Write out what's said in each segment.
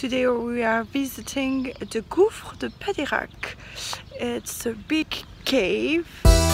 Today we are visiting the Gouffre de Padirac. It's a big cave.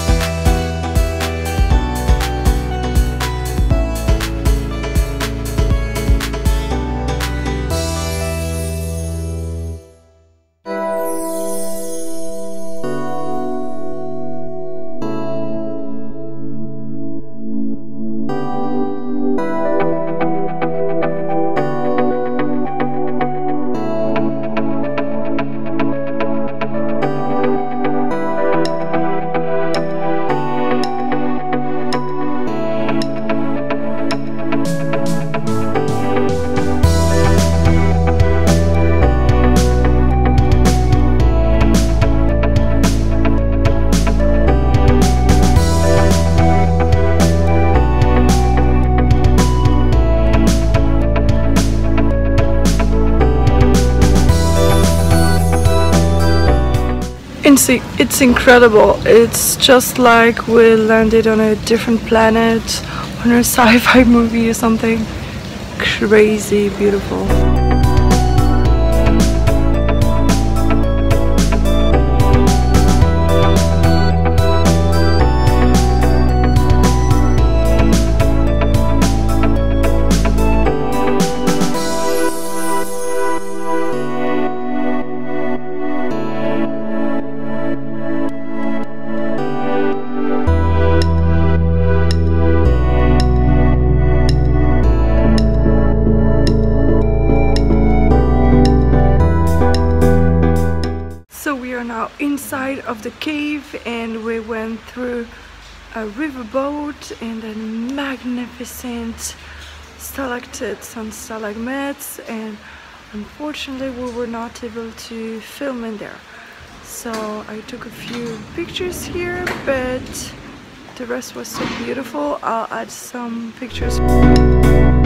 It's incredible. It's just like we landed on a different planet, on a sci-fi movie or something. Crazy beautiful. Now inside of the cave, and we went through a riverboat and then magnificent stalactites and stalagmites, and unfortunately we were not able to film in there, so I took a few pictures here, but the rest was so beautiful. I'll add some pictures.